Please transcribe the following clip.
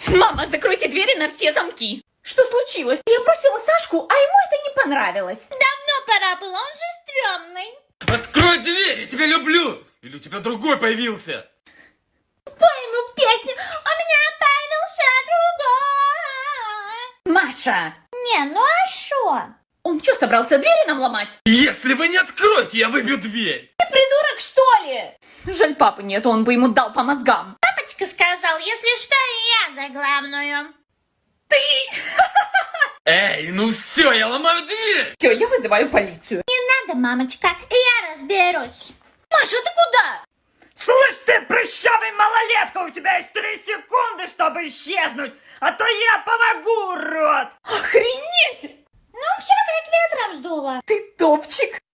Мама, закройте двери на все замки. Что случилось? Я бросила Сашку, а ему это не понравилось. Давно пора было, он же стрёмный. Открой дверь, я тебя люблю! Или у тебя другой появился? Спой ему песню, у меня появился другой. Маша! Не, ну а шо? Он что, собрался двери нам ломать? Если вы не откроете, я выбью дверь! Ты придурок, что ли? Жаль, папы нет, он бы ему дал по мозгам. Папочка сказал, если что, я за главную. Ты! Эй, ну все, я ломаю дверь! Все, я вызываю полицию. Не надо, мамочка, я разберусь. Маша, ты куда? Слышь ты, прыщавый малолетка, у тебя есть 3 секунды, чтобы исчезнуть, а то я помогу, урод! Охренеть! Ну все, как ветром сдуло. Ты топчик.